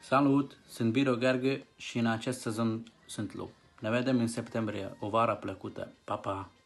Salut, sunt Biro Gheorghe și în acest sezon sunt lup. Ne vedem în septembrie, o vară plăcută. Pa, pa!